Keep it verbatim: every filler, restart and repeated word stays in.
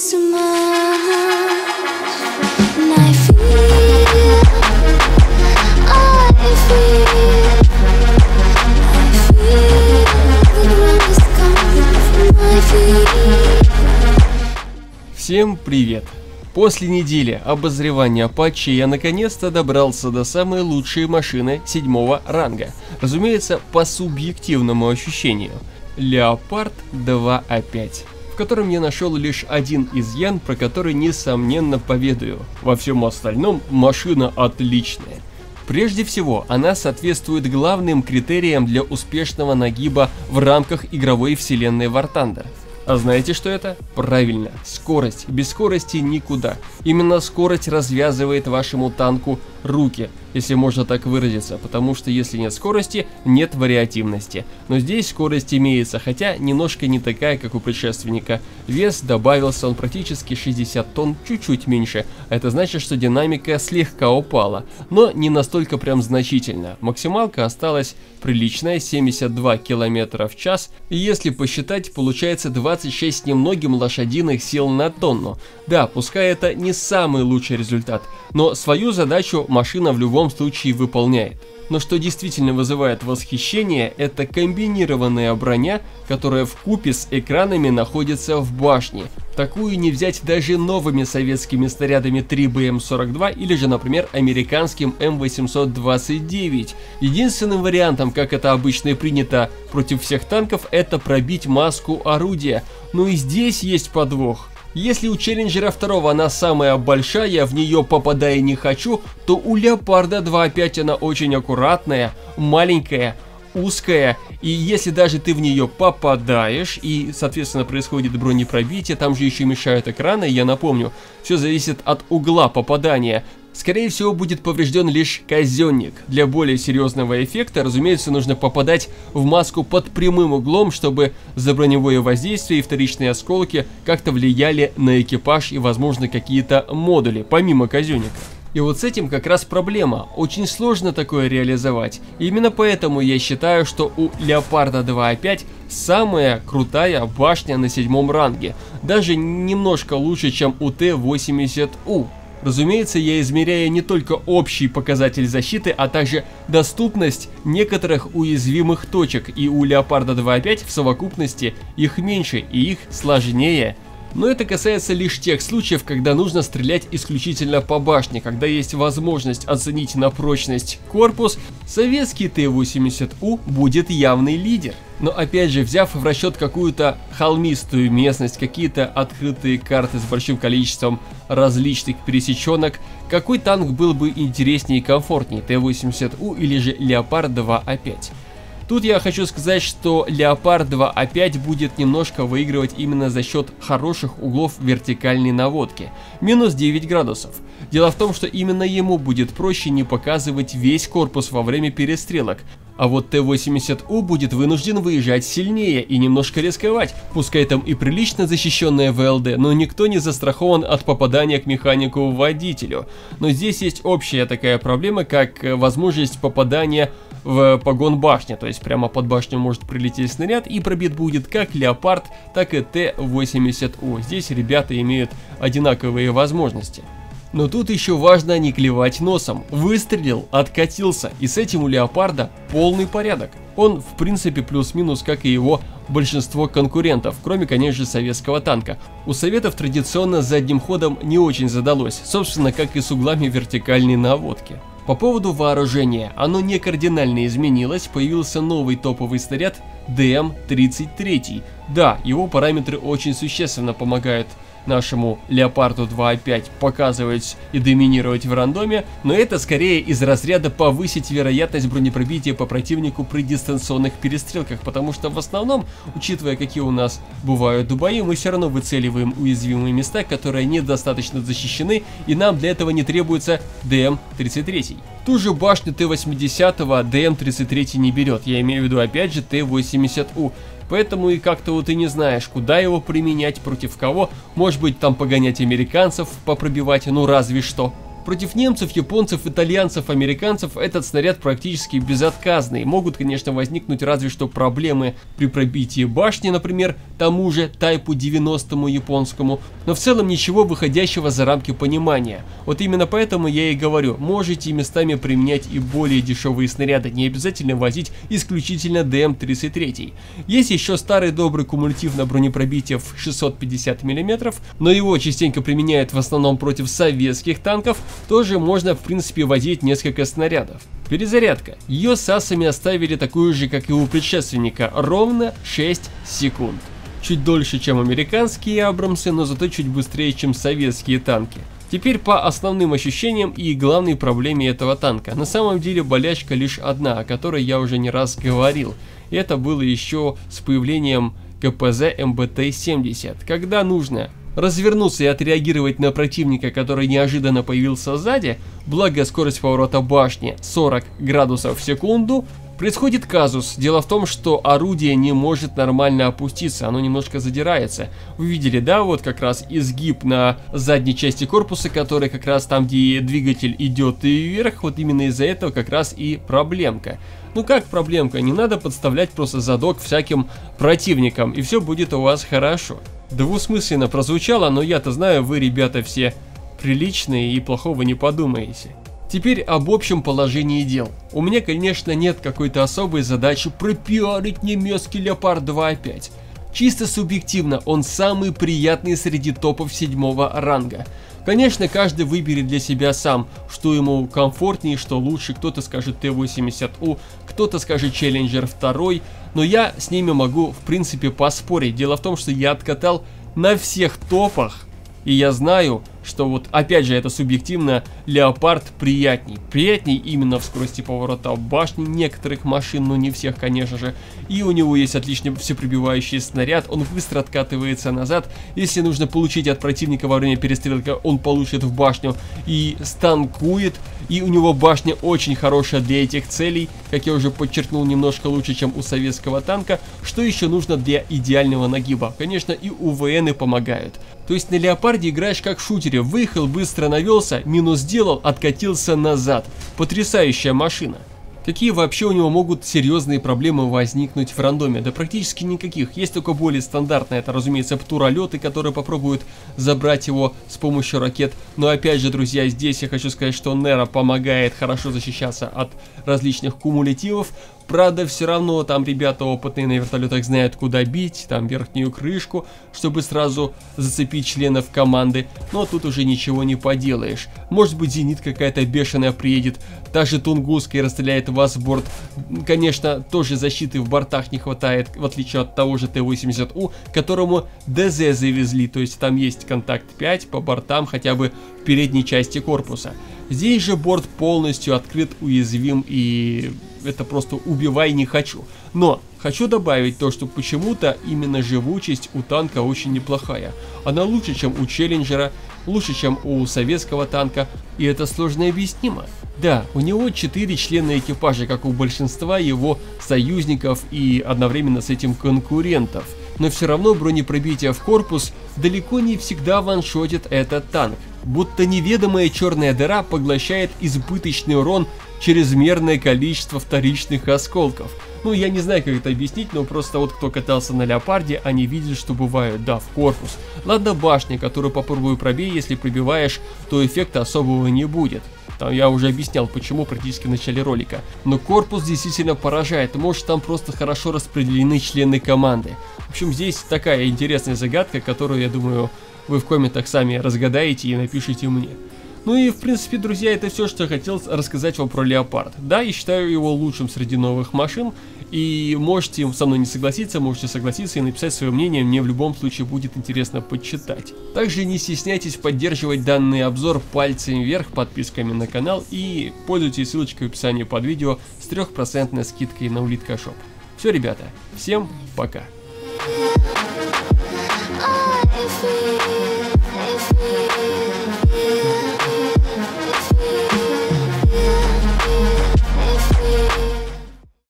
so much, and I feel, I feel, I feel the ground is coming from my feet. Всем привет! После недели обозревания патчей я наконец-то добрался до самой лучшей машины седьмого ранга. Разумеется, по субъективному ощущению. Леопард два А пять, в котором я нашел лишь один изъян, про который несомненно поведаю. Во всем остальном машина отличная. Прежде всего, она соответствует главным критериям для успешного нагиба в рамках игровой вселенной War Thunder. А знаете, что это? Правильно, скорость. Без скорости никуда. Именно скорость развязывает вашему танку руки, если можно так выразиться, потому что если нет скорости, нет вариативности. Но здесь скорость имеется, хотя немножко не такая, как у предшественника. Вес добавился, он практически шестьдесят тонн, чуть-чуть меньше. Это значит, что динамика слегка упала, но не настолько прям значительно. Максималка осталась приличная, семьдесят два километра в час, и если посчитать, получается двадцать шесть с немногим лошадиных сил на тонну. Да, пускай это не самый лучший результат, но свою задачу машина в любом случае выполняет. Но что действительно вызывает восхищение, это комбинированная броня, которая вкупе с экранами находится в башне. Такую не взять даже новыми советскими снарядами три Бэ Эм сорок два или же, например, американским Эм восемьсот двадцать девять. Единственным вариантом, как это обычно и принято против всех танков, это пробить маску орудия. Но и здесь есть подвох. Если у Челленджера два она самая большая, в нее попадая не хочу, то у Леопарда два А пять она очень аккуратная, маленькая, узкая, и если даже ты в нее попадаешь, и соответственно происходит бронепробитие, там же еще мешают экраны, я напомню, все зависит от угла попадания. Скорее всего, будет поврежден лишь казенник. Для более серьезного эффекта, разумеется, нужно попадать в маску под прямым углом, чтобы за броневое воздействие и вторичные осколки как-то влияли на экипаж и, возможно, какие-то модули, помимо казенника. И вот с этим как раз проблема. Очень сложно такое реализовать. И именно поэтому я считаю, что у Леопарда два А пять самая крутая башня на седьмом ранге. Даже немножко лучше, чем у Т восемьдесят У. Разумеется, я измеряю не только общий показатель защиты, а также доступность некоторых уязвимых точек, и у Леопарда два А пять в совокупности их меньше и их сложнее. Но это касается лишь тех случаев, когда нужно стрелять исключительно по башне, когда есть возможность оценить на прочность корпус, советский Т восемьдесят У будет явный лидер. Но опять же, взяв в расчет какую-то холмистую местность, какие-то открытые карты с большим количеством различных пересеченок, какой танк был бы интереснее и комфортнее, Т восемьдесят У или же Леопард два А пять? Тут я хочу сказать, что Леопард два А пять будет немножко выигрывать именно за счет хороших углов вертикальной наводки. Минус девять градусов. Дело в том, что именно ему будет проще не показывать весь корпус во время перестрелок. А вот Т восемьдесят У будет вынужден выезжать сильнее и немножко рисковать. Пускай там и прилично защищенная В Л Д, но никто не застрахован от попадания к механику-водителю. Но здесь есть общая такая проблема, как возможность попадания в погон башни, то есть прямо под башню может прилететь снаряд и пробит будет как Леопард, так и Т восемьдесят У. Здесь ребята имеют одинаковые возможности. Но тут еще важно не клевать носом. Выстрелил, откатился, и с этим у Леопарда полный порядок. Он в принципе плюс-минус, как и его большинство конкурентов, кроме, конечно же, советского танка. У советов традиционно с задним ходом не очень задалось, собственно, как и с углами вертикальной наводки. По поводу вооружения, оно не кардинально изменилось, появился новый топовый снаряд Д М тридцать три. Да, его параметры очень существенно помогают нашему Леопарду два А пять показывать и доминировать в рандоме, но это скорее из разряда повысить вероятность бронепробития по противнику при дистанционных перестрелках, потому что в основном, учитывая какие у нас бывают бои, мы все равно выцеливаем уязвимые места, которые недостаточно защищены, и нам для этого не требуется Д М тридцать три. Ту же башню Т восемьдесят Д М тридцать три не берет, я имею в виду опять же Т восемьдесят У. Поэтому и как-то вот и не знаешь, куда его применять, против кого. Может быть, там погонять американцев, попробивать, ну разве что. Против немцев, японцев, итальянцев, американцев этот снаряд практически безотказный. Могут, конечно, возникнуть разве что проблемы при пробитии башни, например, тому же Тайпу девяностому японскому, но в целом ничего выходящего за рамки понимания. Вот именно поэтому я и говорю, можете местами применять и более дешевые снаряды, не обязательно возить исключительно дэ эм тридцать три. Есть еще старый добрый кумулятив на бронепробитие в шестьсот пятьдесят миллиметров, но его частенько применяют в основном против советских танков, тоже можно в принципе возить несколько снарядов. Перезарядка. Ее с асами оставили такую же, как и у предшественника, ровно шесть секунд. Чуть дольше, чем американские Абрамсы, но зато чуть быстрее, чем советские танки. Теперь по основным ощущениям и главной проблеме этого танка. На самом деле болячка лишь одна, о которой я уже не раз говорил. И это было еще с появлением ка пэ зэ эм бэ тэ семьдесят, когда нужно развернуться и отреагировать на противника, который неожиданно появился сзади, благо скорость поворота башни сорок градусов в секунду, происходит казус. Дело в том, что орудие не может нормально опуститься, оно немножко задирается. Вы видели, да, вот как раз изгиб на задней части корпуса, который как раз там, где двигатель идет вверх, вот именно из-за этого как раз и проблемка. Ну как проблемка, не надо подставлять просто задок всяким противникам, и все будет у вас хорошо. Двусмысленно прозвучало, но я-то знаю, вы, ребята, все приличные и плохого не подумаете. Теперь об общем положении дел. У меня, конечно, нет какой-то особой задачи пропиарить немецкий Леопард два а пять. Чисто субъективно, он самый приятный среди топов седьмого ранга. Конечно, каждый выберет для себя сам, что ему комфортнее, что лучше. Кто-то скажет тэ восемьдесят у, кто-то скажет Челленджер два, но я с ними могу в принципе поспорить. Дело в том, что я откатал на всех топах, и я знаю, что вот опять же это субъективно, Леопард приятней. Приятней именно в скорости поворота башни некоторых машин, но не всех, конечно же. И у него есть отличный всепробивающий снаряд, он быстро откатывается назад. Если нужно получить от противника во время перестрелки, он получит в башню и станкует. И у него башня очень хорошая для этих целей, как я уже подчеркнул, немножко лучше, чем у советского танка. Что еще нужно для идеального нагиба? Конечно, и у вэ эны помогают. То есть на Леопарде играешь как в шутере. Выехал, быстро навелся, минус сделал, откатился назад. Потрясающая машина. Какие вообще у него могут серьезные проблемы возникнуть в рандоме? Да практически никаких. Есть только более стандартные, это, разумеется, птуролеты, которые попробуют забрать его с помощью ракет. Но опять же, друзья, здесь я хочу сказать, что Неро помогает хорошо защищаться от различных кумулятивов. Правда, все равно там ребята опытные на вертолетах знают, куда бить, там верхнюю крышку, чтобы сразу зацепить членов команды. Но тут уже ничего не поделаешь. Может быть, зенит какая-то бешеная приедет, та же Тунгусская расстреляет вас в борт. Конечно, тоже защиты в бортах не хватает, в отличие от того же тэ восемьдесят у, которому дэ зэ завезли. То есть там есть контакт пять по бортам, хотя бы в передней части корпуса. Здесь же борт полностью открыт, уязвим, и это просто убивай не хочу. Но хочу добавить то, что почему-то именно живучесть у танка очень неплохая. Она лучше, чем у Челленджера, лучше, чем у советского танка, и это сложно объяснимо. Да, у него четыре члена экипажа, как у большинства его союзников и одновременно с этим конкурентов. Но все равно бронепробитие в корпус далеко не всегда ваншотит этот танк. Будто неведомая черная дыра поглощает избыточный урон чрезмерное количество вторичных осколков. Ну, я не знаю, как это объяснить, но просто вот кто катался на Леопарде, они видели, что бывает, да, в корпус. Ладно, башня, которую попробую пробей, если пробиваешь, то эффекта особого не будет. Там я уже объяснял, почему практически в начале ролика. Но корпус действительно поражает. Может, там просто хорошо распределены члены команды. В общем, здесь такая интересная загадка, которую, я думаю, вы в комментах сами разгадаете и напишите мне. Ну и, в принципе, друзья, это все, что я хотел рассказать вам про Леопард. Да, я считаю его лучшим среди новых машин. И можете со мной не согласиться, можете согласиться и написать свое мнение, мне в любом случае будет интересно почитать. Также не стесняйтесь поддерживать данный обзор пальцем вверх, подписками на канал и пользуйтесь ссылочкой в описании под видео с трёхпроцентной скидкой на Улитка Шоп. Все, ребята, всем пока!